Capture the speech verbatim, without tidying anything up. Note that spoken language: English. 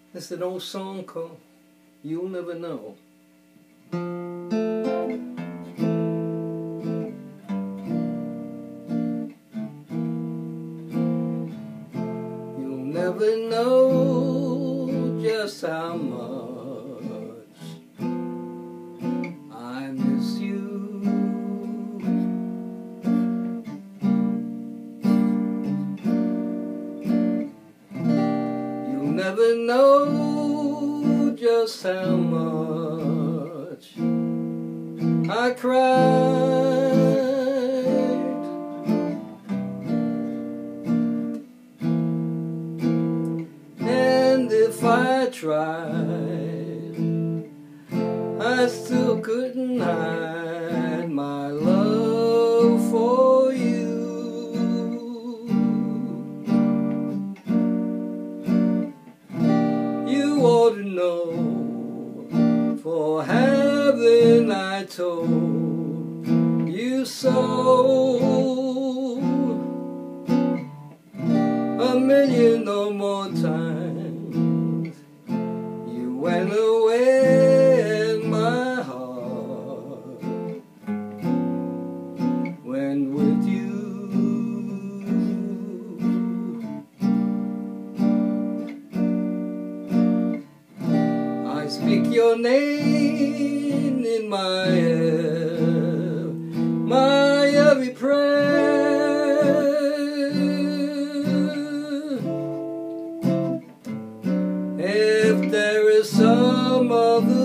It's an old song called You'll Never Know. You'll never know just how much I miss you. You'll never know just how much I cried. And if I tried, I still couldn't hide my love for you. You ought to know, for haven't I told you so a million or more times? You went away and my heart went with you. I speak your name in my ear, my every prayer. If there is some other